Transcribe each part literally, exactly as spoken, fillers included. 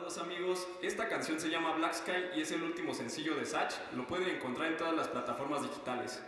todos amigos, esta canción se llama Black Sky y es el último sencillo de Sach. Lo pueden encontrar en todas las plataformas digitales.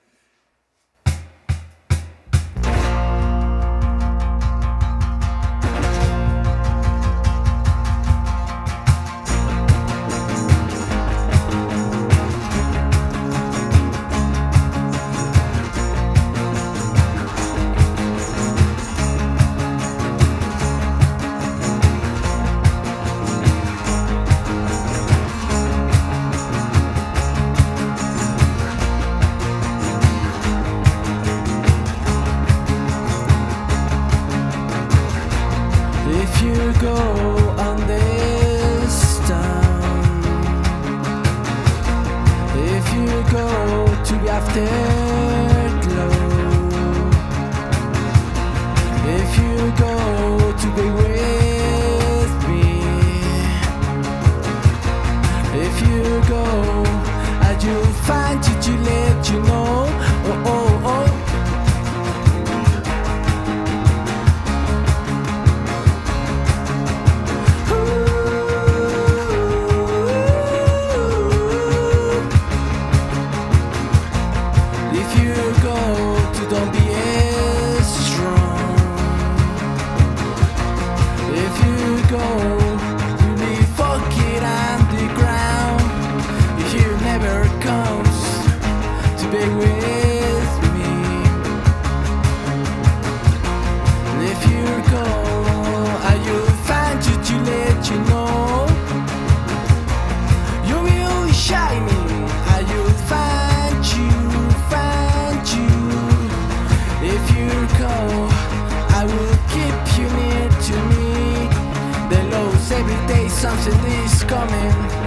If you go on this town, if you go to the afterglow, if you go to be with me, if you go, and you find it, you let you know. Oh, oh, oh. If you go to don't be as strong. If you go to be fuck it on the ground. If you never comes to be with me. If you go, I will find you to let you know. You will shine me, I will find you. If you go, I will keep you near to me. The lows every day, something is coming.